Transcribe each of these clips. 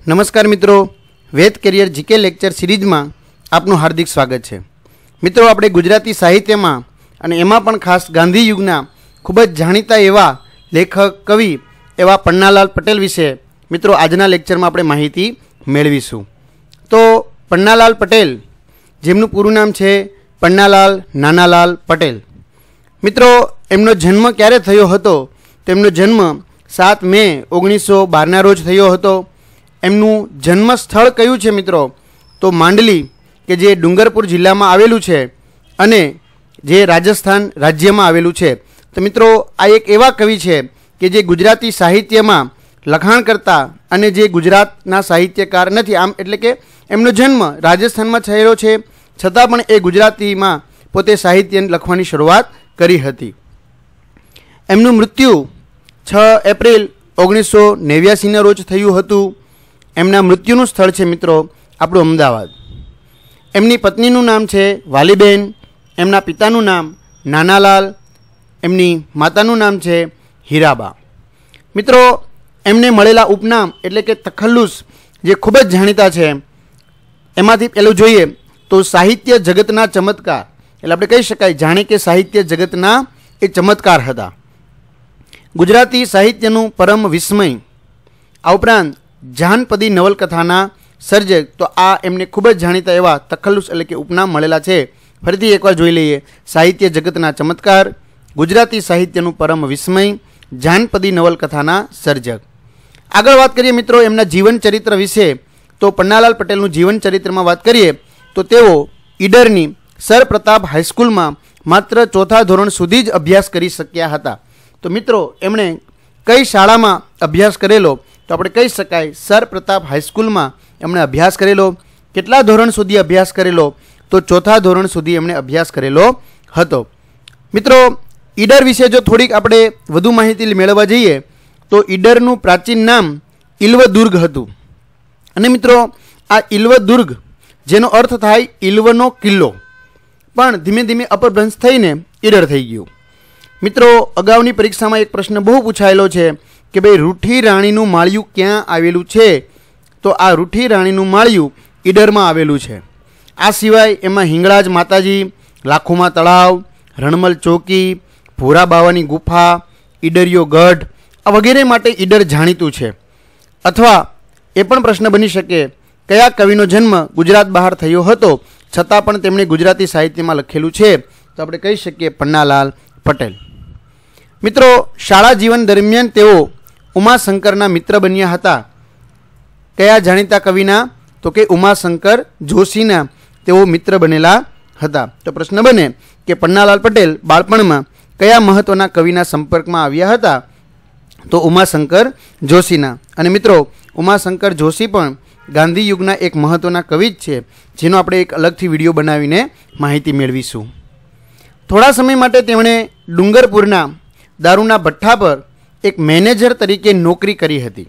નમસ્કાર મિત્રો, વેદ carrier GK lecture સિરીઝમાં આપનું હાર્દિક સ્વાગત છે। મિત્રો, આપણે ગુજરાતી સાહિત્યમાં અને એમાં પણ ખાસ ગાંધી યુગના ખૂબ જ જાણીતા એવા લેખક કવિ એવા પન્નાલાલ પટેલ વિશે મિત્રો આજના લેક્ચરમાં આપણે માહિતી મેળવીશું। તો પન્નાલાલ પટેલ, જેમનું પૂરું નામ છે પન્નાલાલ નાનાલાલ પટેલ, મિત્રો એમનો જન્મ ક્યારે થયો હતો? તેમનો જન્મ 7 મે 1912ના રોજ થયો હતો। એમનું જન્મ સ્થળ કયું છે મિત્રો? તો માંડલી, કે જે ડુંગરપુર જિલ્લામાં આવેલું છે અને જે રાજસ્થાન રાજ્યમાં આવેલું છે। તો મિત્રો આ એક એવા કવિ છે કે જે ગુજરાતી સાહિત્યમાં લખાણ કરતા અને જે ગુજરાતના સાહિત્યકાર નથી, આમ એટલે કે એમનો જન્મ રાજસ્થાનમાં થયેલો છે છતાં પણ એ ગુજરાતીમાં પોતે સાહિત્ય લખવાની શરૂઆત કરી હતી। એમનું મૃત્યુ 6 એપ્રિલ 1989ના રોજ થયું હતું। એમના મૃત્યુનું સ્થળ છે મિત્રો આપણું અમદાવાદ। એમની પત્નીનું નામ છે વાલીબેન, એમના પિતાનું નામ નાનાલાલ, એમની માતાનું નામ છે હીરાબા। મિત્રો એમને મળેલા ઉપનામ એટલે કે તખલ્લુસ જે ખૂબ જ જાણીતા છે, એમાંથી પહેલું જોઈએ તો સાહિત્ય જગતના ચમત્કાર, એટલે આપણે કહી શકાય જાણે કે સાહિત્ય જગતના એ ચમત્કાર હતા, ગુજરાતી સાહિત્યનું પરમ વિસ્મય। આ ઉપરાંત જાનપદી નવલકથાના સર્જક, તો આ એમને ખૂબ જ જાણીતા એવા તખલ્લુસ એટલે કે ઉપનામ મળેલા છે। ફરીથી એકવાર જોઈ લઈએ, સાહિત્ય જગતના ચમત્કાર, ગુજરાતી સાહિત્યનું પરમ વિસ્મય, જાનપદી નવલકથાના સર્જક। આગળ વાત કરીએ મિત્રો એમના જીવન ચરિત્ર વિશે, તો પન્નાલાલ પટેલનું જીવન ચરિત્રમાં વાત કરીએ તો તેઓ ઈડરની સર પ્રતાપ હાઈસ્કૂલમાં માત્ર 4થા ધોરણ સુધી જ અભ્યાસ કરી શક્યા હતા। તો મિત્રો એમણે કઈ શાળામાં અભ્યાસ કરેલો? તો આપણે કહી શકાય સર પ્રતાપ હાઈસ્કૂલમાં એમણે અભ્યાસ કરેલો। કેટલા ધોરણ સુધી અભ્યાસ કરેલો? તો 4થા ધોરણ સુધી એમણે અભ્યાસ કરેલો હતો। મિત્રો ઈડર વિશે જો થોડીક આપણે વધુ માહિતી મેળવવા જઈએ તો ઈડરનું પ્રાચીન નામ ઇલ્વદુર્ગ હતું અને મિત્રો આ ઇલ્વદુર્ગ જેનો અર્થ થાય ઇલ્વનો કિલ્લો, પણ ધીમે ધીમે અપભ્રંશ થઈને ઈડર થઈ ગયું। મિત્રો અગાઉની પરીક્ષામાં એક પ્રશ્ન બહુ પૂછાયેલો છે કે ભાઈ રૂઠી રાણીનું માળિયું ક્યાં આવેલું છે? તો આ રૂઠી રાણીનું માળિયું ઈડરમાં આવેલું છે। આ સિવાય એમાં હિંગળાજ માતાજી, લાખોમાં તળાવ, રણમલ ચોકી, ભોરા બાવાની ગુફા, ઈડરિયો ગઢ આ વગેરે માટે ઈડર જાણીતું છે। અથવા એ પણ પ્રશ્ન બની શકે કયા કવિનો જન્મ ગુજરાત બહાર થયો હતો છતાં પણ તેમણે ગુજરાતી સાહિત્યમાં લખેલું છે? તો આપણે કહી શકીએ પન્નાલાલ પટેલ। મિત્રો શાળા જીવન દરમિયાન તેઓ ઉમાશંકરના મિત્ર બન્યા હતા। કયા જાણીતા કવિના? તો કે ઉમાશંકર જોશીના તેઓ મિત્ર બનેલા હતા। તો પ્રશ્ન બને કે પન્નાલાલ પટેલ બાળપણમાં કયા મહત્વના કવિના સંપર્કમાં આવ્યા હતા? તો ઉમાશંકર જોશીના। અને મિત્રો ઉમાશંકર જોશી પણ ગાંધી યુગના એક મહત્વના કવિ જ છે, જેનો આપણે એક અલગથી વિડીયો બનાવીને માહિતી મેળવીશું। થોડા સમય માટે તેમણે ડુંગરપુરના દારૂના ભઠ્ઠા પર એક મેનેજર તરીકે નોકરી કરી હતી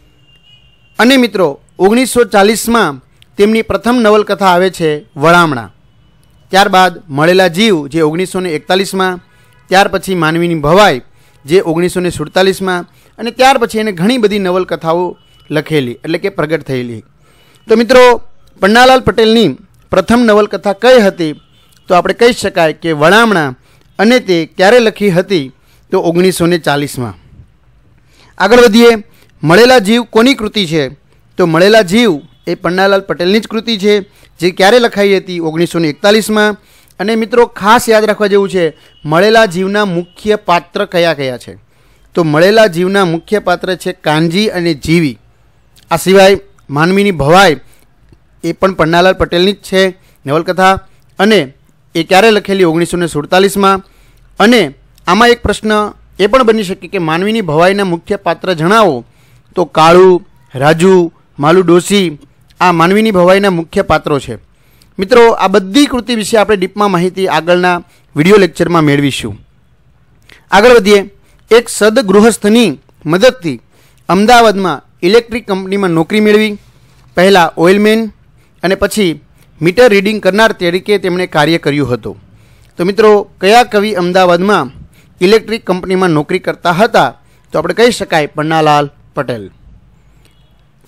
અને મિત્રો 1940માં તેમની પ્રથમ નવલકથા આવે છે વળામણા। ત્યારબાદ મળેલા જીવ જે 1941માં, ત્યાર પછી માનવીની ભવાઈ જે 1947માં, અને ત્યાર પછી એને ઘણી બધી નવલકથાઓ લખેલી એટલે કે પ્રગટ થયેલી। તો મિત્રો પન્નાલાલ પટેલની પ્રથમ નવલકથા કઈ હતી? તો આપણે કહી શકાય કે વળામણા, અને તે ક્યારે લખી હતી? તો 1940માં। આગળ વધીએ, મળેલા જીવ કોની કૃતિ છે? તો મળેલા જીવ એ પન્નાલાલ પટેલની જ કૃતિ છે, જે ક્યારે લખાઈ હતી? 1941માં। અને મિત્રો ખાસ યાદ રાખવા જેવું છે, મળેલા જીવના મુખ્ય પાત્ર કયા કયા છે? તો મળેલા જીવના મુખ્ય પાત્ર છે કાનજી અને જીવી। આ સિવાય માનવીની ભવાઈ એ પણ પન્નાલાલ પટેલની જ છે નવલકથા, અને એ ક્યારે લખેલી? 1947માં। અને આમાં એક પ્રશ્ન એ પણ બની શકે કે માનવીની ભવાઈના મુખ્ય પાત્ર જણાવો? તો કાળુ, રાજુ, માલુ ડોસી આ માનવીની ભવાઈના મુખ્ય પાત્રો છે। મિત્રો આ બધી કૃતિ વિશે આપણે ડીપમાં માહિતી આગળના વિડીયો લેક્ચરમાં મેળવીશું। આગળ વધીએ, એક સદગૃહસ્થની મદદથી અમદાવાદમાં ઇલેક્ટ્રિક કંપનીમાં નોકરી મેળવી। પહેલાં ઓઇલમેન અને પછી મીટર રીડિંગ કરનાર તરીકે તેમણે કાર્ય કર્યું હતું। તો મિત્રો કયા કવિ અમદાવાદમાં ઇલેક્ટ્રિક કંપનીમાં નોકરી કરતા હતા? તો આપણે કહી શકાય પન્નાલાલ પટેલ।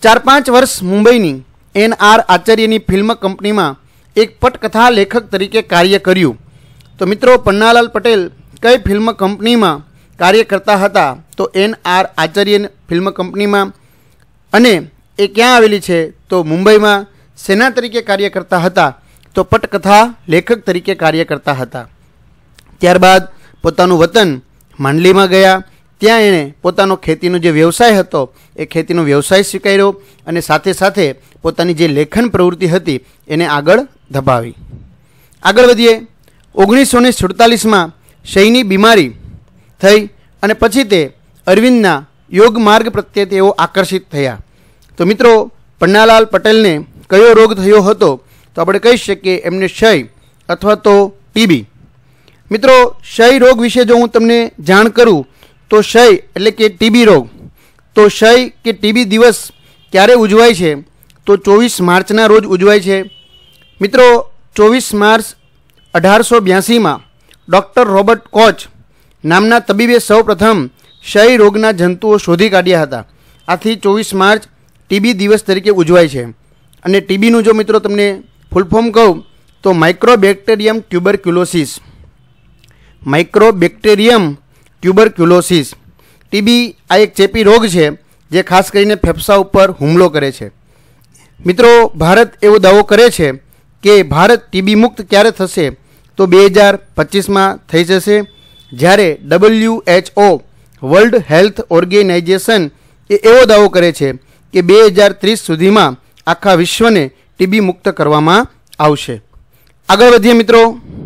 4-5 વર્ષ મુંબઈની NR આચાર્યની ફિલ્મ કંપનીમાં એક પટકથા લેખક તરીકે કાર્ય કર્યું. તો મિત્રો, પન્નાલાલ પટેલ કઈ ફિલ્મ કંપનીમાં કાર્ય કરતા હતા? તો NR આચાર્ય ફિલ્મ કંપનીમાં. અને એ ક્યાં આવેલી છે? તો મુંબઈમાં. સેના તરીકે કાર્ય કરતા હતા? તો પટકથા લેખક તરીકે કાર્ય કરતા હતા. ત્યારબાદ પોતાનું વતન માંડલીમાં ગયા. ત્યાં એણે પોતાનો ખેતીનો જે વ્યવસાય હતો એ ખેતીનો વ્યવસાય સ્વીકાર્યો અને સાથે સાથે પોતાની જે લેખન પ્રવૃત્તિ હતી એને આગળ ધપાવી. આગળ વધીએ. 1947માં ક્ષયની બીમારી થઈ અને પછી તે અરવિંદના યોગ માર્ગ પ્રત્યે તેઓ આકર્ષિત થયા. તો મિત્રો, પન્નાલાલ પટેલને કયો રોગ થયો હતો? તો આપણે કહી શકીએ એમને ક્ષય અથવા તો ટીબી. મિત્રો, ક્ષય રોગ વિશે જો હું તમને જાણ કરું તો ક્ષય એટલે કે ટીબી રોગ. તો ક્ષય કે ટીબી દિવસ ક્યારે ઉજવાય છે? તો 24 માર્ચના રોજ ઉજવાય છે. મિત્રો, 24 માર્ચ 1882માં ડૉક્ટર રોબર્ટ કોચ નામના તબીબે સૌ પ્રથમ ક્ષય રોગના જંતુઓ શોધી કાઢ્યા હતા. આથી 24 માર્ચ ટીબી દિવસ તરીકે ઉજવાય છે. અને ટીબીનું જો મિત્રો તમને ફૂલ ફોર્મ કહું તો microbacterium tuberculosis. Microbacterium tuberculosis. TB આ એક ચેપી રોગ છે જે ખાસ કરીને ફેફસા ઉપર હુમલો કરે છે. મિત્રો, ભારત એવો દાવો કરે છે કે ભારત ટીબી મુક્ત ક્યારે થશે? તો 2025માં થઈ જશે. જ્યારે WHO વર્લ્ડ હેલ્થ ઓર્ગેનાઇઝેશન એ એવો દાવો કરે છે કે 2030 સુધીમાં આખા વિશ્વને ટીબી મુક્ત કરવામાં આવશે. આગળ વધીએ મિત્રો.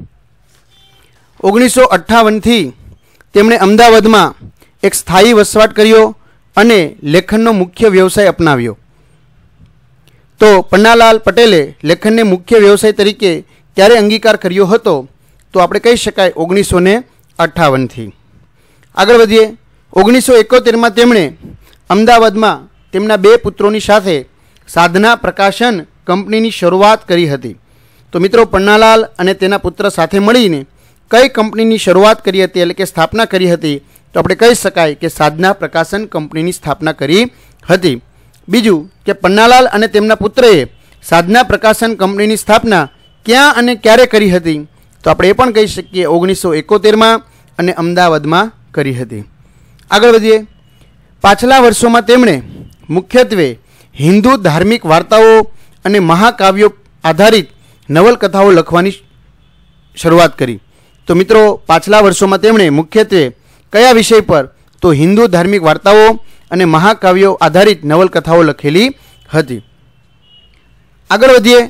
1958થી તેમણે અમદાવાદમાં એક સ્થાયી વસવાટ કર્યો અને લેખનનો મુખ્ય વ્યવસાય અપનાવ્યો. તો પન્નાલાલ પટેલે લેખનને મુખ્ય વ્યવસાય તરીકે ત્યારે અંગીકાર કર્યો હતો? તો આપણે કહી શકાય 1958થી. આગળ વધીએ. 1971માં તેમણે અમદાવાદમાં તેમના 2 પુત્રોની સાથે સાધના પ્રકાશન કંપનીની શરૂઆત કરી હતી. તો મિત્રો, પન્નાલાલ અને તેના પુત્ર સાથે મળીને કઈ કંપનીની શરૂઆત કરી હતી એટલે કે સ્થાપના કરી હતી? તો આપણે કહી શકાય કે સાધના પ્રકાશન કંપનીની સ્થાપના કરી હતી. બીજું કે પન્નાલાલ અને તેમના પુત્રએ સાધના પ્રકાશન કંપનીની સ્થાપના ક્યાં અને ક્યારે કરી હતી? તો આપણે એ પણ કહી શકીએ 1971માં અને અમદાવાદમાં કરી હતી. આગળ વધીએ. પાછલા વર્ષોમાં તેમણે મુખ્યત્વે હિન્દુ ધાર્મિક વાર્તાઓ અને મહાકાવ્યો આધારિત નવલકથાઓ લખવાની શરૂઆત કરી. તો મિત્રો, પાછલા વર્ષોમાં તેમણે મુખ્યત્વે કયા વિષય પર? તો હિન્દુ ધાર્મિક વાર્તાઓ અને મહાકાવ્યો આધારિત નવલકથાઓ લખેલી હતી. આગળ વધીએ.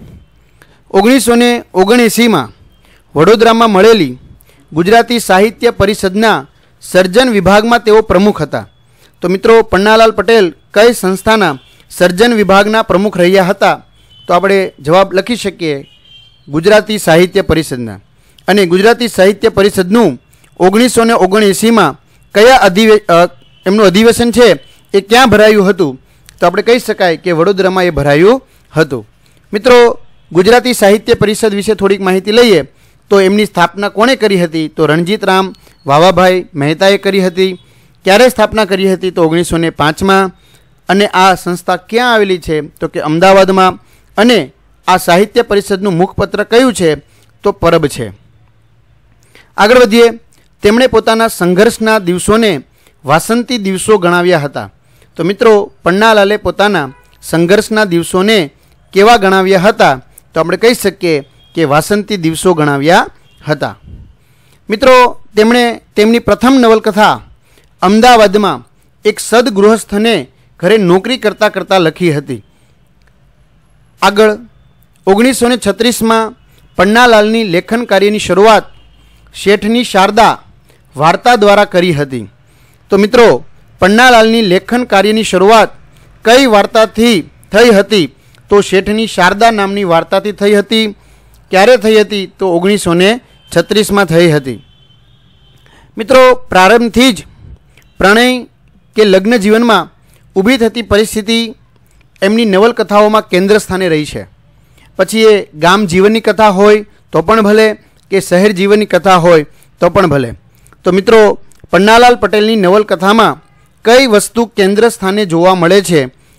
1979માં વડોદરામાં મળેલી ગુજરાતી સાહિત્ય પરિષદના સર્જન વિભાગમાં તેઓ પ્રમુખ હતા. તો મિત્રો, પન્નાલાલ પટેલ કઈ સંસ્થાના સર્જન વિભાગના પ્રમુખ રહ્યા હતા? તો આપણે જવાબ લખી શકીએ ગુજરાતી સાહિત્ય પરિષદના. અને ગુજરાતી સાહિત્ય પરિષદનું 1979માં કયા એમનું અધિવેશન છે એ ક્યાં ભરાયું હતું? તો આપણે કહી શકાય કે વડોદરામાં એ ભરાયું હતું. મિત્રો, ગુજરાતી સાહિત્ય પરિષદ વિશે થોડીક માહિતી લઈએ તો એમની સ્થાપના કોણે કરી હતી? તો રણજીતરામ વાવાભાઈ મહેતાએ કરી હતી. ક્યારે સ્થાપના કરી હતી? તો 1905માં. અને આ સંસ્થા ક્યાં આવેલી છે? તો કે અમદાવાદમાં. અને આ સાહિત્ય પરિષદનું મુખપત્ર કયું છે? તો પરબ છે. આગળ વધીએ. તેમણે પોતાના સંઘર્ષના દિવસોને વાસંતી દિવસો ગણાવ્યા હતા. તો મિત્રો, પન્નાલાલે પોતાના સંઘર્ષના દિવસોને કેવા ગણાવ્યા હતા? તો આપણે કહી શકીએ કે વાસંતી દિવસો ગણાવ્યા હતા. મિત્રો, તેમણે તેમની પ્રથમ નવલકથા અમદાવાદમાં એક સદગૃહસ્થને ઘરે નોકરી કરતાં કરતાં લખી હતી. આગળ 1936માં પન્નાલાલની લેખન કાર્યની શરૂઆત શેઠની શારદા વાર્તા દ્વારા કરી હતી. તો મિત્રો, પન્નાલાલની લેખન કાર્યની શરૂઆત કઈ વાર્તાથી થઈ હતી? તો શેઠની શારદા નામની વાર્તાથી થઈ હતી. ક્યારે થઈ હતી? તો 1936માં થઈ હતી. મિત્રો, પ્રારંભથી જ પ્રણય કે લગ્ન જીવનમાં ઊભી થતી પરિસ્થિતિ એમની નવલકથાઓમાં કેન્દ્ર સ્થાને રહી છે. પછી એ ગામ જીવનની કથા હોય તો પણ ભલે કે શહેર જીવનની કથા હોય તો પણ ભલે. તો મિત્રો, પન્નાલાલ પટેલની નવલકથામાં કઈ વસ્તુ કેન્દ્ર સ્થાને જોવા મળે છે?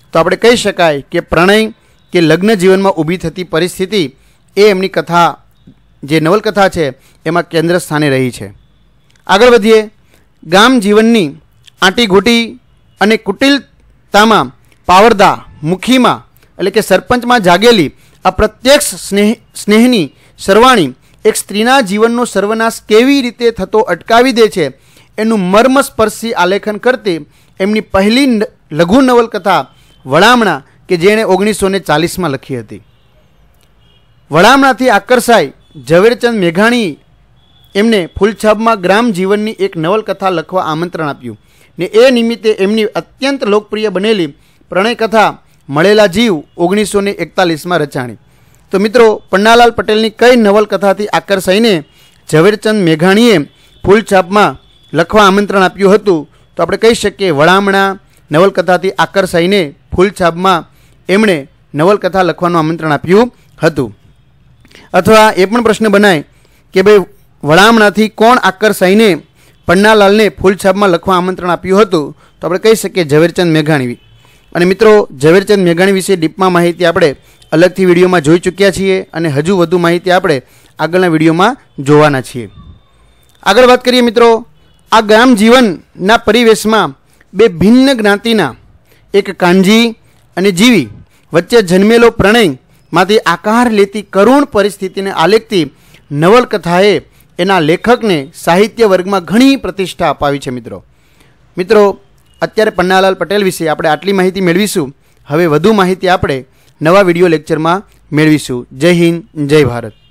તો આપણે કહી શકાય કે પ્રણય કે લગ્ન જીવનમાં ઊભી થતી પરિસ્થિતિ એ એમની કથા, જે નવલકથા છે એમાં કેન્દ્ર સ્થાને રહી છે. આગળ વધીએ. ગામ જીવનની આંટીઘૂંટી અને કુટિલતામાં પાવરદા મુખીમાં એટલે કે સરપંચમાં જાગેલી અપ્રત્યક્ષ સ્નેહની સરવાણી એક સ્ત્રીના જીવનનો સર્વનાશ કેવી રીતે થતો અટકાવી દે છે એનું મર્મસ્પર્શી આલેખન કરતી એમની પહેલી લઘુ નવલકથા વડામણા કે જેણે 1940માં લખી હતી. વડામણાથી આકર્ષાઈ ઝવેરચંદ મેઘાણી એમને ફૂલછાપમાં ગ્રામ જીવનની એક નવલકથા લખવા આમંત્રણ આપ્યું ને એ નિમિત્તે એમની અત્યંત લોકપ્રિય બનેલી પ્રણય કથા મળેલા જીવ 1941માં રચાણી. તો મિત્રો, પન્નાલાલ પટેલની કઈ નવલકથાથી આકર્ષાઈને ઝવેરચંદ મેઘાણીએ ફૂલછાપમાં લખવા આમંત્રણ આપ્યું હતું? તો આપણે કહી શકીએ વડામણા નવલકથાથી આકર્ષાઈને ફૂલછાપમાં એમણે નવલકથા લખવાનું આમંત્રણ આપ્યું હતું. અથવા એ પણ પ્રશ્ન બનાય કે ભાઈ વડામણાથી કોણ આકર્ષાઈને પન્નાલાલને ફૂલછાપમાં લખવા આમંત્રણ આપ્યું હતું? તો આપણે કહી શકીએ ઝવેરચંદ મેઘાણી. અને મિત્રો, ઝવેરચંદ મેઘાણી વિશે ડીપમાં માહિતી આપણે અલગથી વિડીયોમાં જોઈ ચૂક્યા છીએ અને હજુ વધુ માહિતી આપણે આગળના વિડીયોમાં જોવાના છીએ. આગળ વાત કરીએ મિત્રો, આ ગ્રામ જીવનના પરિવેશમાં બે ભિન્ન જ્ઞાતિના એક કાનજી અને જીવી વચ્ચે જન્મેલો પ્રણયમાંથી આકાર લેતી કરુણ પરિસ્થિતિને આલેખતી નવલકથાએ એના લેખકને સાહિત્ય વર્ગમાં ઘણી પ્રતિષ્ઠા અપાવી છે. મિત્રો અત્યારે પન્નાલાલ પટેલ વિશે આપણે આટલી માહિતી મેળવીશું. હવે વધુ માહિતી આપણે નવા વિડીયો લેક્ચરમાં મેળવીશું. જય હિન્દ, જય ભારત.